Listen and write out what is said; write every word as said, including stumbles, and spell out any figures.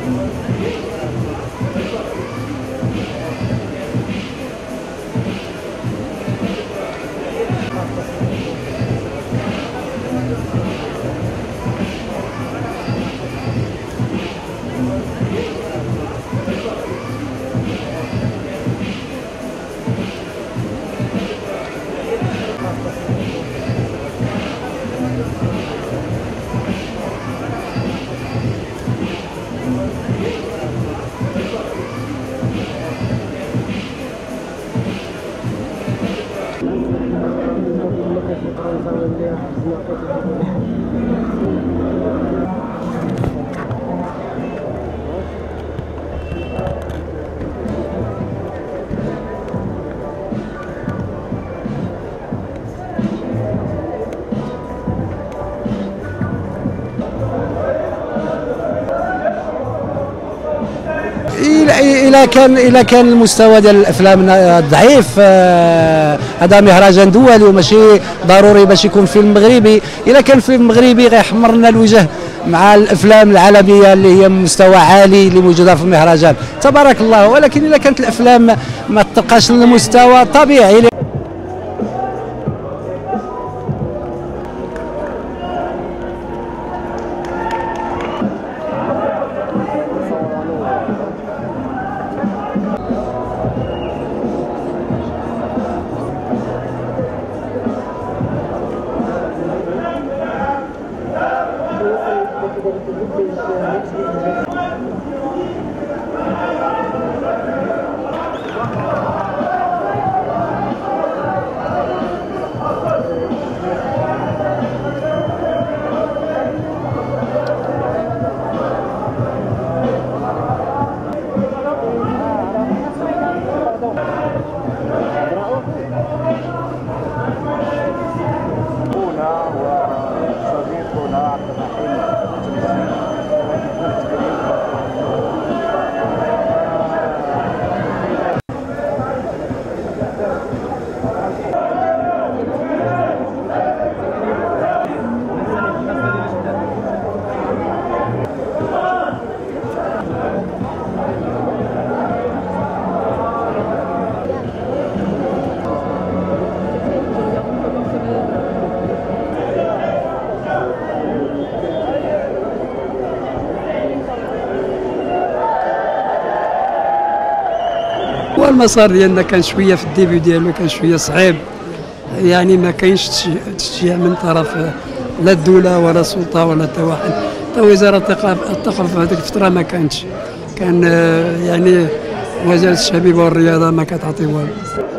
إلا كان إلا كان المستوى ديال الافلام ضعيف، هذا مهرجان دولي وماشي ضروري باش يكون فيلم مغربي. إلا كان فيلم مغربي غيحمر لنا الوجه مع الافلام العالميه اللي هي مستوى عالي اللي موجوده في المهرجان تبارك الله. ولكن إلا كانت الافلام ما تلقاش المستوى طبيعي. والمسار ديالنا كان شويه في الديبي ديالو كان شويه صعيب، يعني ما كاينش تشجيع من طرف لا الدوله ولا السلطه ولا حتى واحد، حتى وزاره الثقافه في هذيك الفتره ما كانتش، كان يعني وزاره الشباب والرياضه ما كتعطي والو.